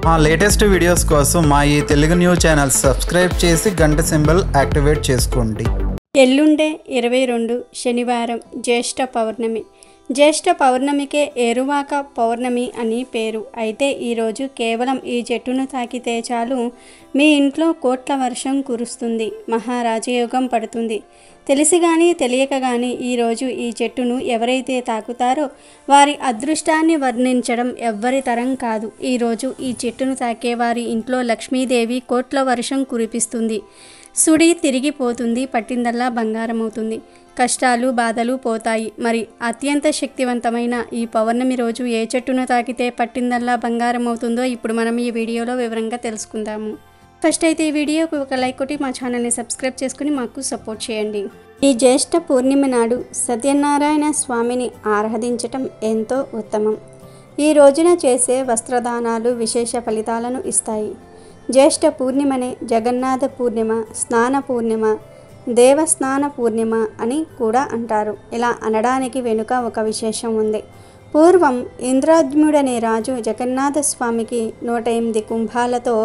మా latest videos కోసం మా ఈ తెలుగు న్యూస్ ఛానల్ సబ్స్క్రైబ్ చేసి గంట సింబల్ యాక్టివేట్ చేసుకోండి. ఎల్లుండే 22 శనివారం జ్యేష్ఠ పౌర్ణమి. జ్యేష్ఠ పౌర్ణమికే ఏరువాక పౌర్ణమి అని పేరు. అయితే ఈరోజు కేవలం ఈ చెట్టును తాకితే చాలు మీ ఇంట్లో కోట్ల వర్షం కురుస్తుంది, మహారాజయోగం పడుతుంది. తెలిసి కానీ తెలియక కానీ ఈరోజు ఈ చెట్టును ఎవరైతే తాకుతారో వారి అదృష్టాన్ని వర్ణించడం ఎవ్వరి తరం కాదు. ఈరోజు ఈ చెట్టును తాకే వారి ఇంట్లో లక్ష్మీదేవి కోట్ల వర్షం కురిపిస్తుంది. సుడి తిరిగిపోతుంది, పట్టిందల్లా బంగారం అవుతుంది, కష్టాలు బాధలు పోతాయి. మరి అత్యంత శక్తివంతమైన ఈ పౌర్ణమి రోజు ఏ చెట్టును తాకితే పట్టిందల్లా బంగారం అవుతుందో ఇప్పుడు మనం ఈ వీడియోలో వివరంగా తెలుసుకుందాము. ఫస్ట్ అయితే ఈ వీడియోకి ఒక లైక్ కొట్టి మా ఛానల్ని సబ్స్క్రైబ్ చేసుకుని మాకు సపోర్ట్ చేయండి. ఈ జ్యేష్ఠ పూర్ణిమ నాడు సత్యనారాయణ స్వామిని ఆరాధించటం ఎంతో ఉత్తమం. ఈ రోజున చేసే వస్త్రదానాలు విశేష ఫలితాలను ఇస్తాయి. జ్యేష్ఠ పూర్ణిమనే జగన్నాథ పూర్ణిమ, స్నాన పూర్ణిమ, దేవస్నాన పూర్ణిమ అని కూడా అంటారు. ఇలా అనడానికి వెనుక ఒక విశేషం ఉంది. పూర్వం ఇంద్రాద్యుడనే రాజు జగన్నాథ స్వామికి 108 కుంభాలతో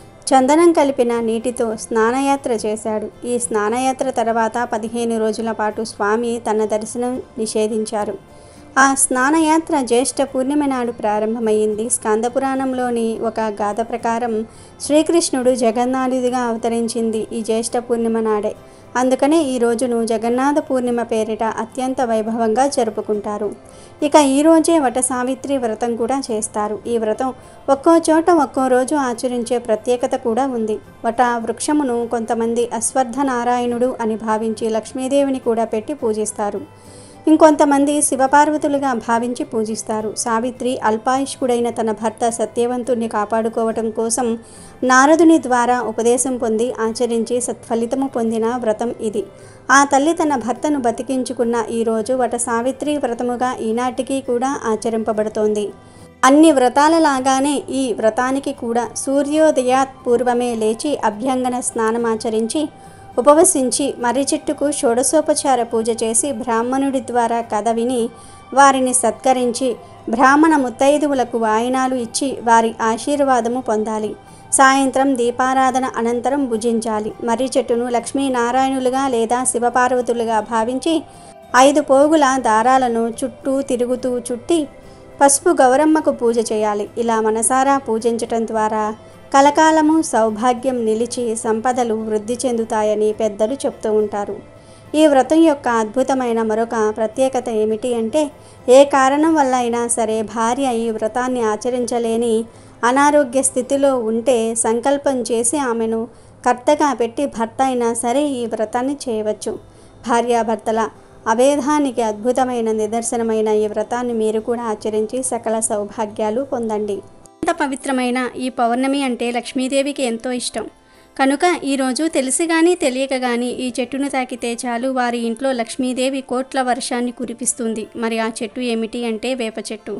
చందనం కలిపిన నీటితో స్నానయాత్ర చేశాడు. ఈ స్నానయాత్ర తర్వాత 15 రోజుల పాటు స్వామి తన దర్శనం నిషేధించారు. ఆ స్నానయాత్ర జ్యేష్ఠ పూర్ణిమ నాడు ప్రారంభమైంది. స్కందపురాణంలోని ఒక గాథ ప్రకారం శ్రీకృష్ణుడు జగన్నాథుడిగా అవతరించింది ఈ జ్యేష్ఠ పూర్ణిమ నాడే. అందుకనే ఈ రోజును జగన్నాథ పూర్ణిమ పేరిట అత్యంత వైభవంగా జరుపుకుంటారు. ఇక ఈ రోజే వట సావిత్రి వ్రతం కూడా చేస్తారు. ఈ వ్రతం ఒక్కో చోట ఒక్కో రోజు ఆచరించే ప్రత్యేకత కూడా ఉంది. వట వృక్షమును కొంతమంది అశ్వత్థ నారాయణుడు అని భావించి లక్ష్మీదేవిని కూడా పెట్టి పూజిస్తారు. ఇంకొంతమంది శివపార్వతులుగా భావించి పూజిస్తారు. సావిత్రి అల్పాయుష్కుడైన తన భర్త సత్యవంతుణ్ణి కాపాడుకోవటం కోసం నారదుని ద్వారా ఉపదేశం పొంది ఆచరించి సత్ఫలితము పొందిన వ్రతం ఇది. ఆ తల్లి తన భర్తను బతికించుకున్న ఈ రోజు వట సావిత్రి వ్రతముగా ఈనాటికి కూడా ఆచరింపబడుతోంది. అన్ని వ్రతాలలాగానే ఈ వ్రతానికి కూడా సూర్యోదయాత్ పూర్వమే లేచి అభ్యంగన స్నానమాచరించి ఉపవసించి మర్రి చెట్టుకు షోడశోపచార పూజ చేసి బ్రాహ్మణుడి ద్వారా కథ విని వారిని సత్కరించి బ్రాహ్మణ ముత్తైదువులకు వాయినాలు ఇచ్చి వారి ఆశీర్వాదము పొందాలి. సాయంత్రం దీపారాధన అనంతరం భుజించాలి. మర్రి చెట్టును లక్ష్మీనారాయణులుగా లేదా శివపార్వతులుగా భావించి 5 పోగుల దారాలను చుట్టూ తిరుగుతూ చుట్టి పసుపు గౌరమ్మకు పూజ చేయాలి. ఇలా మనసారా పూజించటం ద్వారా కలకాలము సౌభాగ్యం నిలిచి సంపదలు వృద్ధి చెందుతాయని పెద్దలు చెప్తూ ఉంటారు. ఈ వ్రతం యొక్క అద్భుతమైన మరొక ప్రత్యేకత ఏమిటి అంటే, ఏ కారణం వల్ల అయినా సరే భార్య ఈ వ్రతాన్ని ఆచరించలేని అనారోగ్య స్థితిలో ఉంటే సంకల్పం చేసి ఆమెను కర్తగా పెట్టి భర్త అయినా సరే ఈ వ్రతాన్ని చేయవచ్చు. భార్యాభర్తల అభేదానికి అద్భుతమైన నిదర్శనమైన ఈ వ్రతాన్ని మీరు కూడా ఆచరించి సకల సౌభాగ్యాలు పొందండి. ఎంత పవిత్రమైన ఈ పౌర్ణమి అంటే లక్ష్మీదేవికి ఎంతో ఇష్టం. కనుక ఈరోజు తెలిసి కానీ తెలియక కానీ ఈ చెట్టును తాకితే చాలు వారి ఇంట్లో లక్ష్మీదేవి కోట్ల వర్షాన్ని కురిపిస్తుంది. మరి ఆ చెట్టు ఏమిటి అంటే వేప చెట్టు.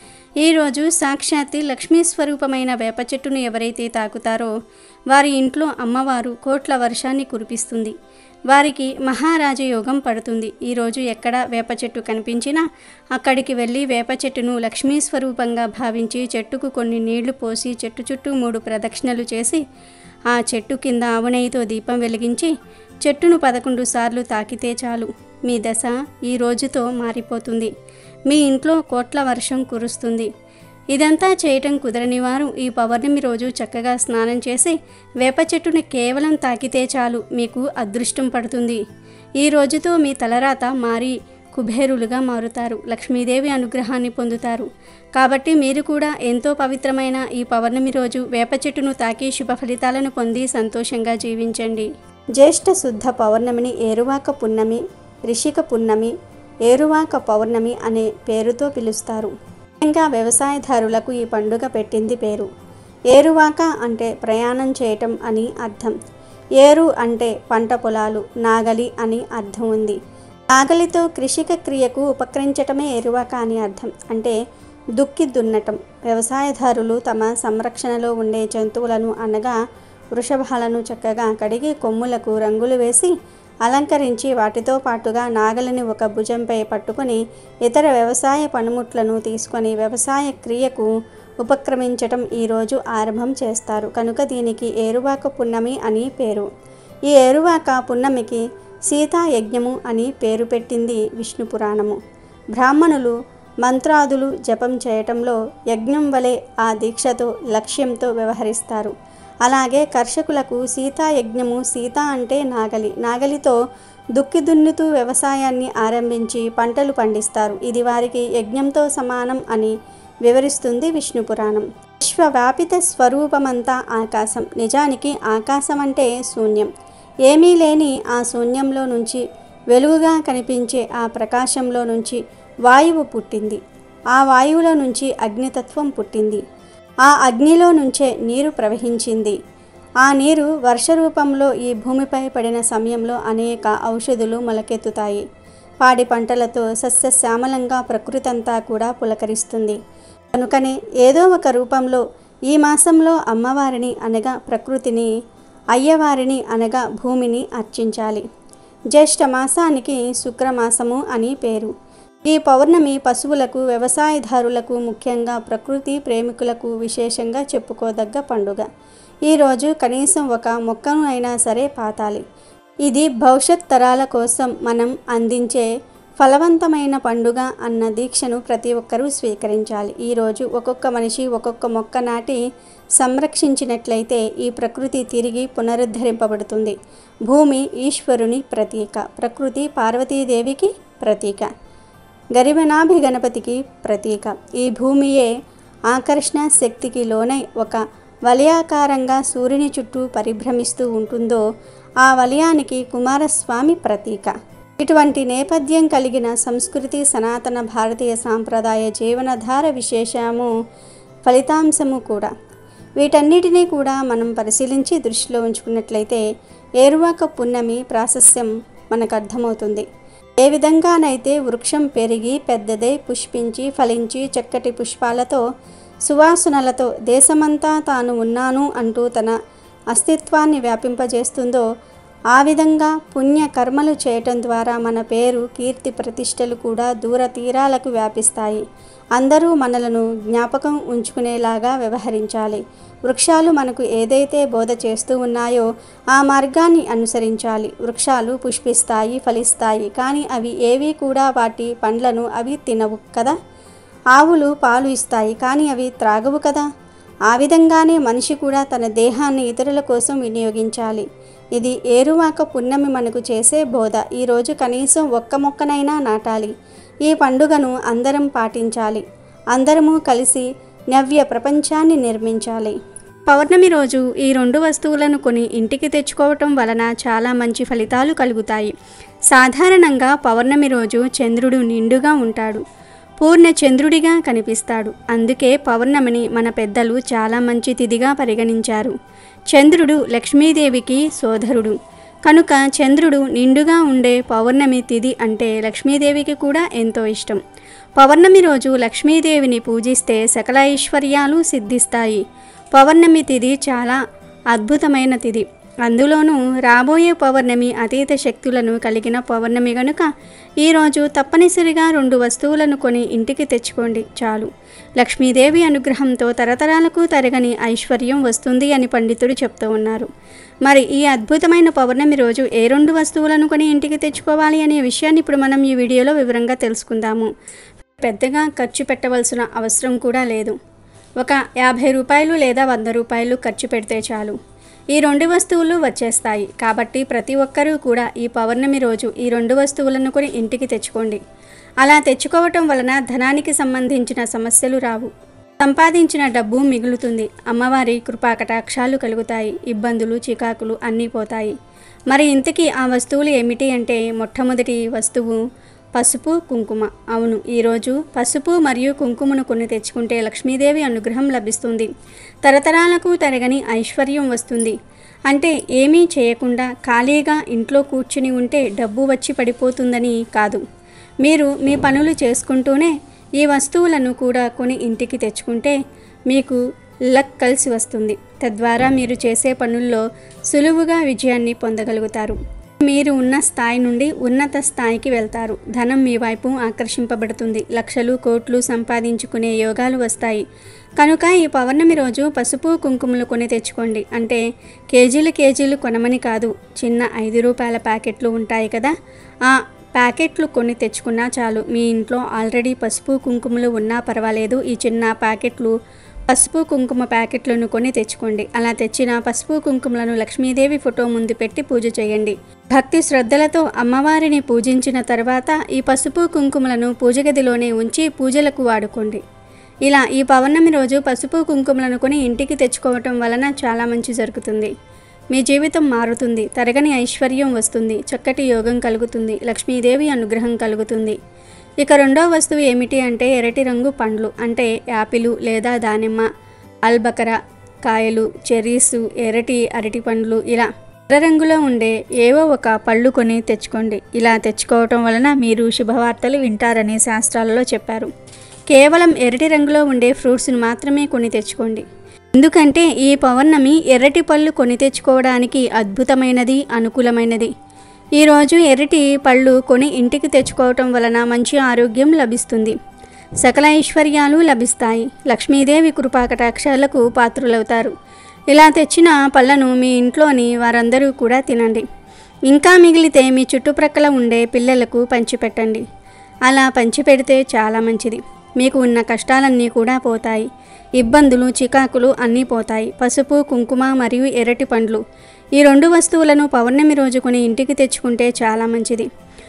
ఈరోజు సాక్షాత్తు లక్ష్మీ స్వరూపమైన వేప చెట్టును ఎవరైతే తాకుతారో వారి ఇంట్లో అమ్మవారు కోట్ల వర్షాన్ని కురిపిస్తుంది. వారికి మహారాజయోగం పడుతుంది. ఈరోజు ఎక్కడ వేప చెట్టు కనిపించినా అక్కడికి వెళ్ళి వేప చెట్టును లక్ష్మీ స్వరూపంగా భావించి చెట్టుకు కొన్ని నీళ్లు పోసి చెట్టు చుట్టూ 3 ప్రదక్షిణలు చేసి ఆ చెట్టు కింద ఆవునేయితో దీపం వెలిగించి చెట్టును 11 సార్లు తాకితే చాలు మీ దశ ఈ రోజుతో మారిపోతుంది. మీ ఇంట్లో కోట్ల వర్షం కురుస్తుంది. ఇదంతా చేయటం కుదరని వారు ఈ పౌర్ణమి రోజు చక్కగా స్నానం చేసి వేప చెట్టుని కేవలం తాకితే చాలు మీకు అదృష్టం పడుతుంది. ఈ రోజుతో మీ తలరాత మారి కుబేరులుగా మారుతారు, లక్ష్మీదేవి అనుగ్రహాన్ని పొందుతారు. కాబట్టి మీరు కూడా ఎంతో పవిత్రమైన ఈ పౌర్ణమి రోజు వేప చెట్టును తాకి శుభ ఫలితాలను పొంది సంతోషంగా జీవించండి. జ్యేష్ఠ శుద్ధ పౌర్ణమిని ఏరువాక పున్నమి, రిషిక పున్నమి, ఏరువాక పౌర్ణమి అనే పేరుతో పిలుస్తారు. ఇంకా వ్యవసాయదారులకు ఈ పండుగ పెట్టింది పేరు. ఏరువాక అంటే ప్రయాణం చేయటం అని అర్థం. ఏరు అంటే పంట పొలాలు, నాగలి అని అర్థం ఉంది. నాగలితో కృషిక క్రియకు ఉపకరించటమే ఏరువాక అని అర్థం. అంటే దుక్కి దున్నటం. వ్యవసాయదారులు తమ సంరక్షణలో ఉండే జంతువులను అనగా వృషభాలను చక్కగా కడిగి కొమ్ములకు రంగులు వేసి అలంకరించి వాటితో పాటుగా నాగలిని ఒక భుజంపై పట్టుకొని ఇతర వ్యవసాయ పనిముట్లను తీసుకొని వ్యవసాయ క్రియకు ఉపక్రమించటం ఈరోజు ఆరంభం చేస్తారు కనుక దీనికి ఏరువాక పున్నమి అని పేరు. ఈ ఏరువాక పున్నమికి సీతా యజ్ఞము అని పేరు పెట్టింది విష్ణు పురాణము. బ్రాహ్మణులు మంత్రాదులు జపం చేయటంలో యజ్ఞం వలె ఆ దీక్షతో లక్ష్యంతో వ్యవహరిస్తారు. అలాగే కర్షకులకు సీతా యజ్ఞము, సీత అంటే నాగలి, నాగలితో దుక్కి దున్నుతూ వ్యవసాయాన్ని ఆరంభించి పంటలు పండిస్తారు. ఇది వారికి యజ్ఞంతో సమానం అని వివరిస్తుంది విష్ణు పురాణం. విశ్వవ్యాపిత స్వరూపమంతా ఆకాశం. నిజానికి ఆకాశం అంటే శూన్యం. ఏమీ లేని ఆ శూన్యంలో నుంచి వెలుగుగా కనిపించే ఆ ప్రకాశంలో నుంచి వాయువు పుట్టింది. ఆ వాయువులో నుంచి అగ్నితత్వం పుట్టింది. ఆ అగ్నిలో నుంచే నీరు ప్రవహించింది. ఆ నీరు వర్ష రూపంలో ఈ భూమిపై పడిన సమయంలో అనేక ఔషధులు మొలకెత్తుతాయి. పాడి పంటలతో సస్యశ్యామలంగా ప్రకృతి అంతా కూడా పులకరిస్తుంది. కనుకనే ఏదో ఒక రూపంలో ఈ మాసంలో అమ్మవారిని అనగా ప్రకృతిని, అయ్యవారిని అనగా భూమిని అర్చించాలి. జ్యేష్ఠ మాసానికి శుక్రమాసము అని పేరు. ఈ పౌర్ణమి పశువులకు, వ్యవసాయదారులకు, ముఖ్యంగా ప్రకృతి ప్రేమికులకు విశేషంగా చెప్పుకోదగ్గ పండుగ. ఈరోజు కనీసం ఒక మొక్కను అయినా సరే పాతాలి. ఇది భవిష్యత్ తరాల కోసం మనం అందించే ఫలవంతమైన పండుగ అన్న దీక్షను ప్రతి ఒక్కరూ స్వీకరించాలి. ఈరోజు ఒక్కొక్క మనిషి ఒక్కొక్క మొక్క నాటి సంరక్షించినట్లయితే ఈ ప్రకృతి తిరిగి పునరుద్ధరింపబడుతుంది. భూమి ఈశ్వరుని ప్రతీక, ప్రకృతి పార్వతీదేవికి ప్రతీక, గరిమనాభి గణపతికి ప్రతీక. ఈ భూమియే ఆకర్షణ శక్తికి లోనై ఒక వలయాకారంగా సూర్యుని చుట్టూ పరిభ్రమిస్తూ ఉంటుందో ఆ వలయానికి కుమారస్వామి ప్రతీక. ఇటువంటి నేపథ్యం కలిగిన సంస్కృతి సనాతన భారతీయ సాంప్రదాయ జీవనధార విశేషము, ఫలితాంశము కూడా. వీటన్నిటినీ కూడా మనం పరిశీలించి దృష్టిలో ఉంచుకున్నట్లయితే ఏరువాక పున్నమి ప్రాశస్యం మనకు అర్థమవుతుంది. ఏ విధంగానైతే వృక్షం పెరిగి పెద్దదై పుష్పించి ఫలించి చక్కటి పుష్పాలతో సువాసనలతో దేశమంతా తాను ఉన్నాను అంటూ తన అస్తిత్వాన్ని వ్యాపింపజేస్తుందో ఆ విధంగా పుణ్య కర్మలు చేయటం ద్వారా మన పేరు, కీర్తి, ప్రతిష్టలు కూడా దూర తీరాలకు వ్యాపిస్తాయి. అందరూ మనలను జ్ఞాపకం ఉంచుకునేలాగా వ్యవహరించాలి. వృక్షాలు మనకు ఏదైతే బోధ చేస్తూ ఉన్నాయో ఆ మార్గాన్ని అనుసరించాలి. వృక్షాలు పుష్పిస్తాయి, ఫలిస్తాయి, కానీ అవి ఏవి కూడా వాటి పండ్లను అవి తినవు కదా. ఆవులు పాలు ఇస్తాయి, కానీ అవి త్రాగవు కదా. ఆ విధంగానే మనిషి కూడా తన దేహాన్ని ఇతరుల కోసం వినియోగించాలి. ఇది ఏరువాక పున్నమి మనకు చేసే బోధ. ఈరోజు కనీసం ఒక్క మొక్కనైనా నాటాలి. ఈ పండుగను అందరం పాటించాలి. అందరము కలిసి నవ్య ప్రపంచాన్ని నిర్మించాలి. పౌర్ణమి రోజు ఈ 2 వస్తువులను కొని ఇంటికి తెచ్చుకోవటం వలన చాలా మంచి ఫలితాలు కలుగుతాయి. సాధారణంగా పౌర్ణమి రోజు చంద్రుడు నిండుగా ఉంటాడు, పూర్ణ చంద్రుడిగా కనిపిస్తాడు. అందుకే పౌర్ణమిని మన పెద్దలు చాలా మంచి తిథిగా పరిగణించారు. చంద్రుడు లక్ష్మీదేవికి సోదరుడు కనుక చంద్రుడు నిండుగా ఉండే పౌర్ణమి తిథి అంటే లక్ష్మీదేవికి కూడా ఎంతో ఇష్టం. పౌర్ణమి రోజు లక్ష్మీదేవిని పూజిస్తే సకల ఐశ్వర్యాలు సిద్ధిస్తాయి. పౌర్ణమి తిథి చాలా అద్భుతమైన తిథి. అందులోనూ రాబోయే పౌర్ణమి అతీత శక్తులను కలిగిన పౌర్ణమి గనుక ఈరోజు తప్పనిసరిగా 2 వస్తువులను కొని ఇంటికి తెచ్చుకోండి చాలు. లక్ష్మీదేవి అనుగ్రహంతో తరతరాలకు తరగని ఐశ్వర్యం వస్తుంది అని పండితుడు చెప్తూ ఉన్నారు. మరి ఈ అద్భుతమైన పౌర్ణమి రోజు ఏ 2 వస్తువులను కొని ఇంటికి తెచ్చుకోవాలి అనే విషయాన్ని ఇప్పుడు మనం ఈ వీడియోలో వివరంగా తెలుసుకుందాము. పెద్దగా ఖర్చు పెట్టవలసిన అవసరం కూడా లేదు. ఒక 50 రూపాయలు లేదా 100 రూపాయలు ఖర్చు పెడితే చాలు. ఈ 2 వస్తువులు వచ్చేస్తాయి. కాబట్టి ప్రతి ఒక్కరూ కూడా ఈ పౌర్ణమి రోజు ఈ 2 వస్తువులను కొని ఇంటికి తెచ్చుకోండి. అలా తెచ్చుకోవటం వలన ధనానికి సంబంధించిన సమస్యలు రావు, సంపాదించిన డబ్బు మిగులుతుంది, అమ్మవారి కృపాకటాక్షాలు కలుగుతాయి, ఇబ్బందులు చికాకులు అన్నీ పోతాయి. మరి ఇంతకీ ఆ వస్తువులు ఏమిటి అంటే మొట్టమొదటి వస్తువు పసుపు, కుంకుమ. అవును, ఈరోజు పసుపు మరియు కుంకుమను కొని తెచ్చుకుంటే లక్ష్మీదేవి అనుగ్రహం లభిస్తుంది. తరతరాలకు తరగని ఐశ్వర్యం వస్తుంది. అంటే ఏమీ చేయకుండా ఖాళీగా ఇంట్లో కూర్చుని ఉంటే డబ్బు వచ్చి పడిపోతుందని కాదు. మీరు మీ పనులు చేసుకుంటూనే ఈ వస్తువులను కూడా కొని ఇంటికి తెచ్చుకుంటే మీకు లక్ కలిసి వస్తుంది. తద్వారా మీరు చేసే పనుల్లో సులువుగా విజయాన్ని పొందగలుగుతారు. మీరు ఉన్న స్థాయి నుండి ఉన్నత స్థాయికి వెళ్తారు. ధనం మీ వైపు ఆకర్షింపబడుతుంది. లక్షలు కోట్లు సంపాదించుకునే యోగాలు వస్తాయి. కనుక ఈ పౌర్ణమి రోజు పసుపు కుంకుమలు కొని తెచ్చుకోండి. అంటే కేజీలు కొనమని కాదు, చిన్న 5 రూపాయల ప్యాకెట్లు ఉంటాయి కదా, ఆ ప్యాకెట్లు కొని తెచ్చుకున్నా చాలు. మీ ఇంట్లో ఆల్రెడీ పసుపు కుంకుమలు ఉన్నా పర్వాలేదు, ఈ చిన్న ప్యాకెట్లు పసుపు కుంకుమ ప్యాకెట్లను కొని తెచ్చుకోండి. అలా తెచ్చిన పసుపు కుంకుమలను లక్ష్మీదేవి ఫోటో ముందు పెట్టి పూజ చేయండి. భక్తి శ్రద్ధలతో అమ్మవారిని పూజించిన తర్వాత ఈ పసుపు కుంకుమలను పూజ గదిలోనే ఉంచి పూజలకు వాడుకోండి. ఇలా ఈ పౌర్ణమి రోజు పసుపు కుంకుమలను కొని ఇంటికి తెచ్చుకోవటం వలన చాలా మంచి జరుగుతుంది. మీ జీవితం మారుతుంది. తరగని ఐశ్వర్యం వస్తుంది. చక్కటి యోగం కలుగుతుంది. లక్ష్మీదేవి అనుగ్రహం కలుగుతుంది. ఇక రెండో వస్తువు ఏమిటి అంటే ఎర్రటి రంగు పండ్లు, అంటే యాపిల్ లేదా దానిమ్మ, ఆల్బకర కాయలు, చెర్రీసు, అరటి పండ్లు, ఇలా ఎర్ర రంగులో ఉండే ఏవో ఒక పళ్ళు కొని తెచ్చుకోండి. ఇలా తెచ్చుకోవటం వలన మీరు శుభవార్తలు వింటారని శాస్త్రాలలో చెప్పారు. కేవలం ఎర్రటి రంగులో ఉండే ఫ్రూట్స్ను మాత్రమే కొని తెచ్చుకోండి. ఎందుకంటే ఈ పౌర్ణమి ఎర్రటి పళ్ళు కొని తెచ్చుకోవడానికి అద్భుతమైనది, అనుకూలమైనది. ఈరోజు ఎర్రటి పళ్ళు కొని ఇంటికి తెచ్చుకోవటం వలన మంచి ఆరోగ్యం లభిస్తుంది. సకల ఐశ్వర్యాలు లభిస్తాయి. లక్ష్మీదేవి కృపాకటాక్షాలకు పాత్రులవుతారు. ఇలా తెచ్చిన పళ్ళను మీ ఇంట్లోని వారందరూ కూడా తినండి. ఇంకా మిగిలితే మీ చుట్టుప్రక్కల ఉండే పిల్లలకు పంచిపెట్టండి. అలా పంచిపెడితే చాలా మంచిది. మీకు ఉన్న కష్టాలన్నీ కూడా పోతాయి. ఇబ్బందులు, చికాకులు అన్నీ పోతాయి. పసుపు, కుంకుమ మరియు ఎర్రటి పండ్లు, ఈ 2 వస్తువులను పౌర్ణమి రోజు కొని ఇంటికి తెచ్చుకుంటే చాలా మంచిది.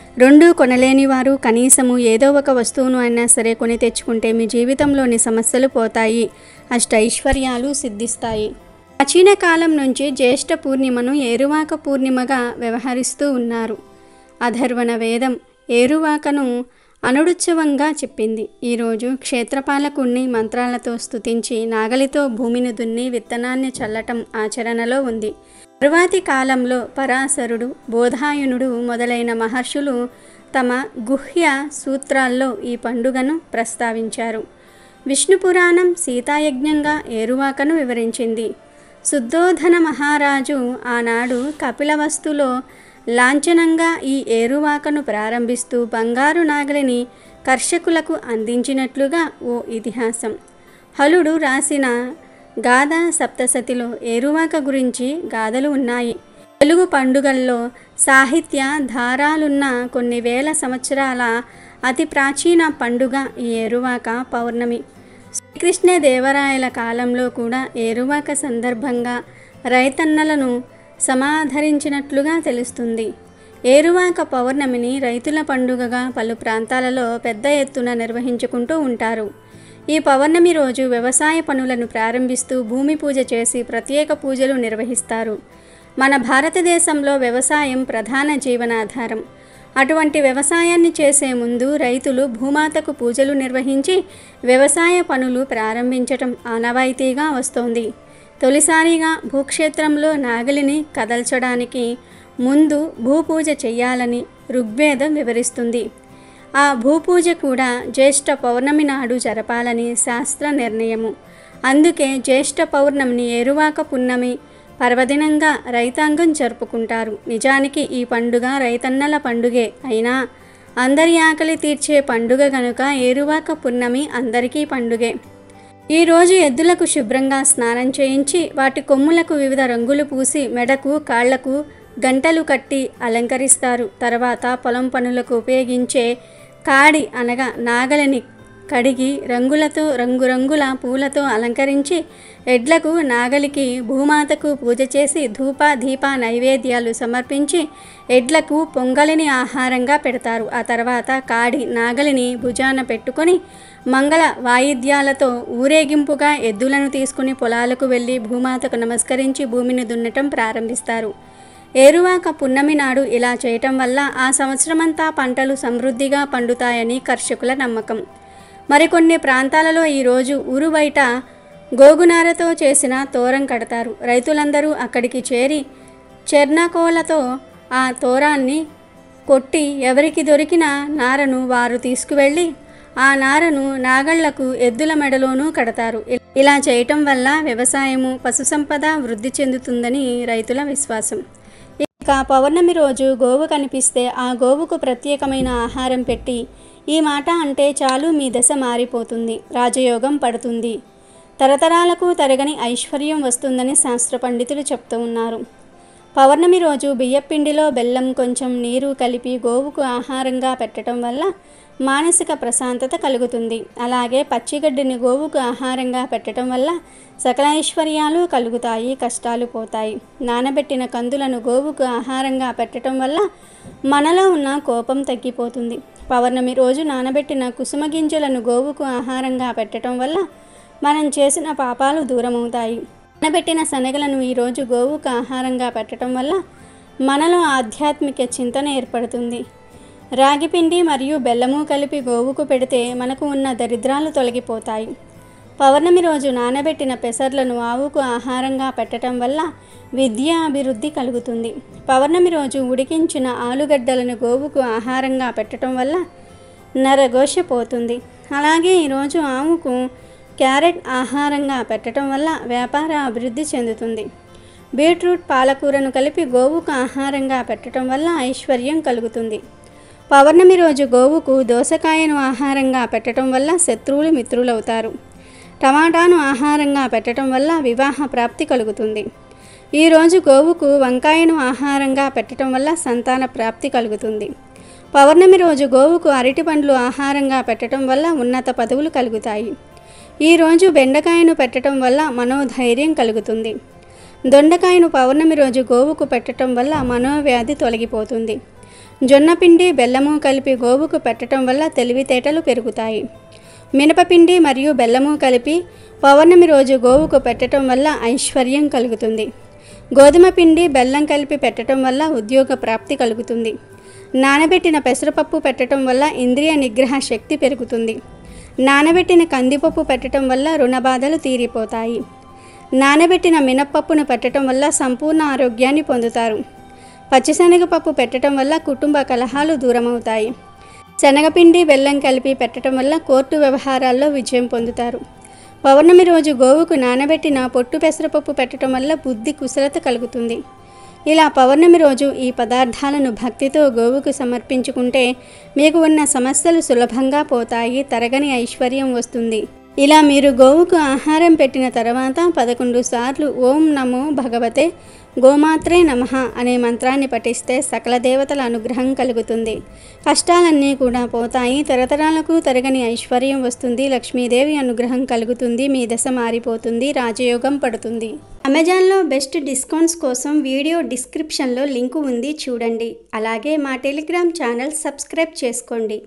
2 కొనలేని వారు కనీసము ఏదో ఒక వస్తువును అయినా సరే కొని తెచ్చుకుంటే మీ జీవితంలోని సమస్యలు పోతాయి. అష్టైశ్వర్యాలు సిద్ధిస్తాయి. ప్రాచీన కాలం నుంచి జ్యేష్ఠ పూర్ణిమను ఏరువాక పూర్ణిమగా వ్యవహరిస్తూ ఉన్నారు. అధర్వణ వేదం ఏరువాకను అనుడుత్సవంగా చెప్పింది. ఈరోజు క్షేత్రపాలకుణ్ణి మంత్రాలతో స్తుతించి నాగలితో భూమిని దున్ని విత్తనాన్ని చల్లటం ఆచరణలో ఉంది. తరువాతి కాలంలో పరాశరుడు, బోధాయనుడు మొదలైన మహర్షులు తమ గుహ్య సూత్రాల్లో ఈ పండుగను ప్రస్తావించారు. విష్ణు పురాణం సీతాయజ్ఞంగా ఏరువాకను వివరించింది. శుద్ధోధన మహారాజు ఆనాడు కపిలవస్తులో లాంఛనంగా ఈ ఏరువాకను ప్రారంభిస్తూ బంగారు నాగలిని కర్షకులకు అందించినట్లుగా ఓ ఇతిహాసం. హలుడు రాసిన గాథ సప్తసతిలో ఏరువాక గురించి గాథలు ఉన్నాయి. తెలుగు పండుగల్లో సాహిత్య ధారాలున్న కొన్ని వేల సంవత్సరాల అతి ప్రాచీన పండుగ ఈ ఏరువాక పౌర్ణమి. శ్రీకృష్ణదేవరాయల కాలంలో కూడా ఏరువాక సందర్భంగా రైతన్నలను సమాధరించినట్లుగా తెలుస్తుంది. ఏరువాక పౌర్ణమిని రైతుల పండుగగా పలు ప్రాంతాలలో పెద్ద ఎత్తున నిర్వహించుకుంటూ ఉంటారు. ఈ పౌర్ణమి రోజు వ్యవసాయ పనులను ప్రారంభిస్తూ భూమి పూజ చేసి ప్రత్యేక పూజలు నిర్వహిస్తారు. మన భారతదేశంలో వ్యవసాయం ప్రధాన జీవనాధారం. అటువంటి వ్యవసాయాన్ని చేసే ముందు రైతులు భూమాతకు పూజలు నిర్వహించి వ్యవసాయ పనులు ప్రారంభించటం ఆనవాయితీగా వస్తోంది. తొలిసారిగా భూక్షేత్రంలో నాగలిని కదల్చడానికి ముందు భూపూజ చెయ్యాలని ఋగ్వేదం వివరిస్తుంది. ఆ భూపూజ కూడా జ్యేష్ఠ పౌర్ణమి నాడు జరపాలని శాస్త్ర నిర్ణయము. అందుకే జ్యేష్ఠ పౌర్ణమిని ఏరువాక పున్నమి పర్వదినంగా రైతాంగం జరుపుకుంటారు. నిజానికి ఈ పండుగ రైతన్నల పండుగే అయినా అందరి ఆకలి తీర్చే పండుగ గనుక ఏరువాక పున్నమి అందరికీ పండుగే. ఈరోజు ఎద్దులకు శుభ్రంగా స్నానం చేయించి వాటి కొమ్ములకు వివిధ రంగులు పూసి మెడకు కాళ్లకు గంటలు కట్టి అలంకరిస్తారు. తర్వాత పొలం పనులకు ఉపయోగించే కాడి అనగా నాగలిని కడిగి రంగురంగుల పూలతో అలంకరించి ఎడ్లకు నాగలికి భూమాతకు పూజ చేసి ధూప దీప నైవేద్యాలు సమర్పించి ఎడ్లకు పొంగలిని ఆహారంగా పెడతారు. ఆ తర్వాత కాడి నాగలిని భుజాన పెట్టుకొని మంగళ వాయిద్యాలతో ఊరేగింపుగా ఎద్దులను తీసుకుని పొలాలకు వెళ్ళి భూమాతకు నమస్కరించి భూమిని దున్నటం ప్రారంభిస్తారు. ఏరువాక పున్నమి నాడు ఇలా చేయటం వల్ల ఆ సంవత్సరమంతా పంటలు సమృద్ధిగా పండుతాయని కర్షకుల నమ్మకం. మరికొన్ని ప్రాంతాలలో ఈరోజు ఊరు బయట గోగునారతో చేసిన తోరం కడతారు. రైతులందరూ అక్కడికి చేరి చెర్నకోలతో ఆ తోరాన్ని కొట్టి ఎవరికి దొరికిన నారను వారు తీసుకువెళ్ళి ఆ నారను నాగళ్లకు ఎద్దుల మెడలోనూ కడతారు. ఇలా చేయటం వల్ల వ్యవసాయము పశుసంపద వృద్ధి చెందుతుందని రైతుల విశ్వాసం. ఈ పౌర్ణమి రోజు గోవు కనిపిస్తే ఆ గోవుకు ప్రత్యేకమైన ఆహారం పెట్టి ఈ మాట అంటే చాలు మీ దశ మారిపోతుంది, రాజయోగం పడుతుంది, తరతరాలకు తరగని ఐశ్వర్యం వస్తుందని శాస్త్ర పండితులు చెప్తూ ఉన్నారు. పౌర్ణమి రోజు బియ్యపిండిలో బెల్లం కొంచెం నీరు కలిపి గోవుకు ఆహారంగా పెట్టడం వల్ల మానసిక ప్రశాంతత కలుగుతుంది. అలాగే పచ్చిగడ్డిని గోవుకు ఆహారంగా పెట్టడం వల్ల సకల ఐశ్వర్యాలు కలుగుతాయి, కష్టాలు పోతాయి. నానబెట్టిన కందులను గోవుకు ఆహారంగా పెట్టడం వల్ల మనలో ఉన్న కోపం తగ్గిపోతుంది. పౌర్ణమి రోజు నానబెట్టిన కుసుమ గింజలను గోవుకు ఆహారంగా పెట్టడం వల్ల మనం చేసిన పాపాలు దూరమవుతాయి. నానబెట్టిన శనగలను ఈరోజు గోవుకు ఆహారంగా పెట్టడం వల్ల మనలో ఆధ్యాత్మిక చింతన ఏర్పడుతుంది. రాగిపిండి మరియు బెల్లము కలిపి గోవుకు పెడితే మనకు ఉన్న దరిద్రాలు తొలగిపోతాయి. పౌర్ణమి రోజు నానబెట్టిన పెసర్లను ఆవుకు ఆహారంగా పెట్టడం వల్ల విద్యా అభివృద్ధి కలుగుతుంది. పౌర్ణమి రోజు ఉడికించిన ఆలుగడ్డలను గోవుకు ఆహారంగా పెట్టడం వల్ల నరఘోష పోతుంది. అలాగే ఈరోజు ఆవుకు క్యారెట్ ఆహారంగా పెట్టడం వల్ల వ్యాపార అభివృద్ధి చెందుతుంది. బీట్రూట్ పాలకూరను కలిపి గోవుకు ఆహారంగా పెట్టడం వల్ల ఐశ్వర్యం కలుగుతుంది. పౌర్ణమి రోజు గోవుకు దోసకాయను ఆహారంగా పెట్టడం వల్ల శత్రువులు మిత్రులవుతారు. టమాటాను ఆహారంగా పెట్టడం వల్ల వివాహ ప్రాప్తి కలుగుతుంది. ఈరోజు గోవుకు వంకాయను ఆహారంగా పెట్టడం వల్ల సంతాన ప్రాప్తి కలుగుతుంది. పౌర్ణమి రోజు గోవుకు అరటి పండ్లు ఆహారంగా పెట్టడం వల్ల ఉన్నత పదవులు కలుగుతాయి. ఈరోజు బెండకాయను పెట్టడం వల్ల మనోధైర్యం కలుగుతుంది. దొండకాయను పౌర్ణమి రోజు గోవుకు పెట్టడం వల్ల మనోవ్యాధి తొలగిపోతుంది. జొన్నపిండి బెల్లము కలిపి గోవుకు పెట్టడం వల్ల తెలివితేటలు పెరుగుతాయి. మినపపిండి మరియు బెల్లము కలిపి పౌర్ణమి రోజు గోవుకు పెట్టడం వల్ల ఐశ్వర్యం కలుగుతుంది. గోధుమ పిండి బెల్లం కలిపి పెట్టడం వల్ల ఉద్యోగ ప్రాప్తి కలుగుతుంది. నానబెట్టిన పెసరపప్పు పెట్టడం వల్ల ఇంద్రియ నిగ్రహ శక్తి పెరుగుతుంది. నానబెట్టిన కందిపప్పు పెట్టడం వల్ల రుణబాధలు తీరిపోతాయి. నానబెట్టిన మినప్పప్పును పెట్టడం వల్ల సంపూర్ణ ఆరోగ్యాన్ని పొందుతారు. పచ్చిశనగపప్పు పెట్టడం వల్ల కుటుంబ కలహాలు దూరమవుతాయి. శనగపిండి బెల్లం కలిపి పెట్టడం వల్ల కోర్టు వ్యవహారాల్లో విజయం పొందుతారు. పౌర్ణమి రోజు గోవుకు నానబెట్టిన పొట్టు పెసరపప్పు పెట్టడం వల్ల బుద్ధి కుశలత కలుగుతుంది. ఇలా పౌర్ణమి రోజు ఈ పదార్థాలను భక్తితో గోవుకు సమర్పించుకుంటే మీకు ఉన్న సమస్యలు సులభంగా పోతాయి, తరగని ఐశ్వర్యం వస్తుంది. ఇలా మీరు గోవుకు ఆహారం పెట్టిన తర్వాత 11 సార్లు ఓం నమో భగవతే గోమాత్రే నమః అనే మంత్రాన్ని పఠిస్తే సకల దేవతల అనుగ్రహం కలుగుతుంది. కష్టాలన్నీ కూడా పోతాయి, తరతరాలకు తరగని ఐశ్వర్యం వస్తుంది, లక్ష్మీదేవి అనుగ్రహం కలుగుతుంది, మీ దశ మారిపోతుంది, రాజయోగం పడుతుంది. అమెజాన్లో బెస్ట్ డిస్కౌంట్స్ కోసం వీడియో డిస్క్రిప్షన్లో లింకు ఉంది, చూడండి. అలాగే మా టెలిగ్రామ్ ఛానల్ సబ్స్క్రైబ్ చేసుకోండి.